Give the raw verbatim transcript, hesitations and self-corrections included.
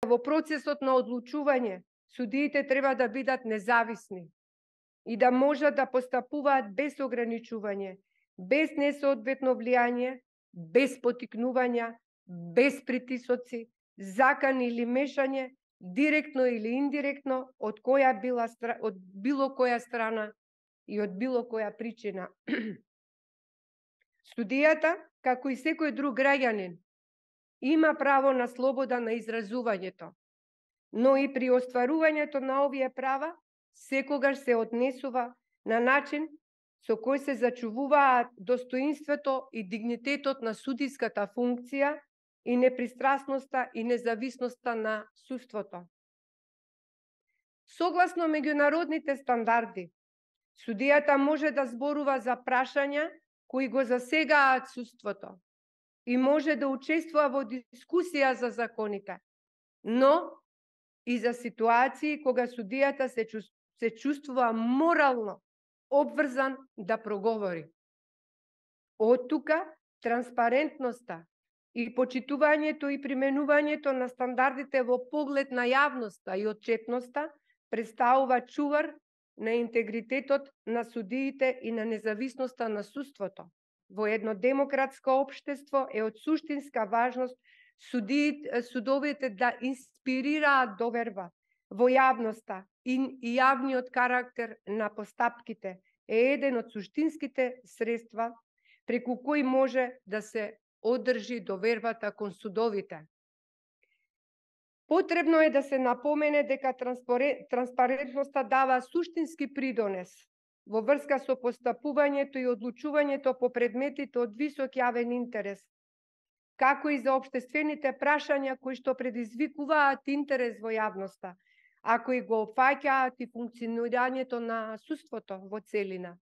во процесот на одлучување судиите треба да бидат независни и да можат да постапуваат без ограничување, без несоодветно влијание, без потикнувања, без притисоци, закани или мешање, директно или индиректно, од која била од било која страна и од било која причина. Судијата, како и секој друг граѓанин, има право на слобода на изразувањето, но и при остварувањето на овие права секогаш се однесува на начин со кој се зачувуваат достоинството и дигнитетот на судиската функција и непристрасноста и независноста на судството. Согласно меѓународните стандарди, судијата може да зборува за прашања кои го засегаат судството и може да учествува во дискусија за законите, но и за ситуации кога судијата се, чу... се чувствува морално обврзан да проговори. Од тука транспарентноста и почитувањето и применувањето на стандардите во поглед на јавноста и отчетноста представува чувар на интегритетот на судиите и на независноста на судството. Во едно демократско општество е од суштинска важност судиите, судовите да инспирираат доверба во јавноста и јавниот карактер на постапките е еден од суштинските средства преку кои може да се одржи довербата кон судовите. Потребно е да се напомене дека транспарентноста дава суштински придонес во врска со постапувањето и одлучувањето по предметите од висок јавен интерес, како и за општествените прашања кои што предизвикуваат интерес во јавноста, а кои го опфаќаат и функционирањето на судството во целина.